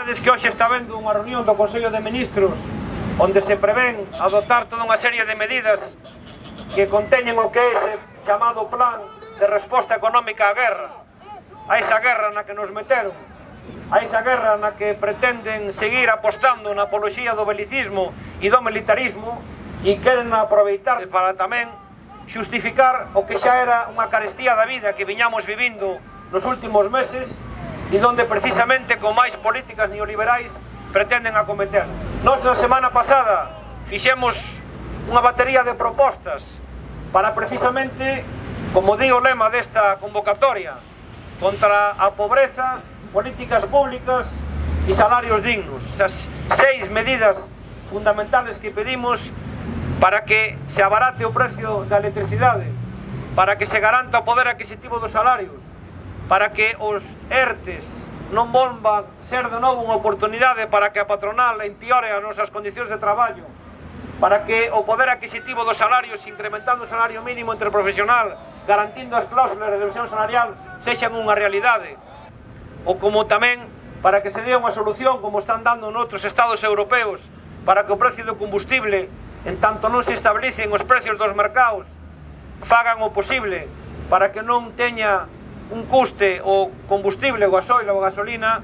Sabedes que hoxe está vendo unha reunión do Consello de Ministros onde se prevén adoptar toda unha serie de medidas que conteñen o que é ese chamado plan de resposta económica á guerra, a esa guerra na que nos meteron, a esa guerra na que pretenden seguir apostando na apoloxía do belicismo e do militarismo e queren aproveitar para tamén xustificar o que xa era unha carestía da vida que viñamos vivindo nos últimos meses e donde precisamente con máis políticas neoliberais pretenden acometer. Nós na semana pasada fixemos unha batería de propostas para precisamente, como di o lema desta convocatoria, contra a pobreza, políticas públicas e salarios dignos. Esas 6 medidas fundamentales que pedimos para que se abarate o precio da electricidade, para que se garanta o poder adquisitivo dos salarios, para que os ERTES non volvan ser de novo unha oportunidade para que a patronal empeore as nosas condicións de traballo, para que o poder adquisitivo dos salarios, incrementando o salario mínimo interprofesional, garantindo as cláusulas de revisión salarial, sexan unha realidade, ou como tamén para que se dé unha solución, como están dando noutros estados europeos, para que o precio do combustible, en tanto non se establecen os precios dos mercados, fagan o posible para que non teña un custe o combustible, o gasoil ou a gasolina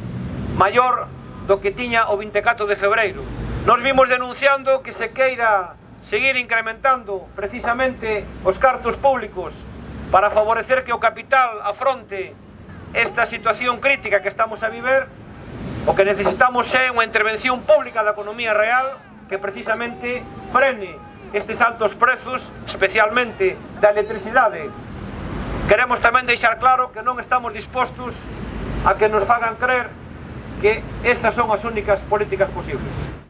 maior do que tiña o 24 de febreiro. Nos vimos denunciando que se queira seguir incrementando precisamente os cartos públicos para favorecer que o capital afronte esta situación crítica que estamos a viver. O que necesitamos é unha intervención pública da economía real que precisamente frene estes altos prezos, especialmente da electricidade. Queremos tamén deixar claro que non estamos dispostos a que nos fagan crer que estas son as únicas políticas posibles.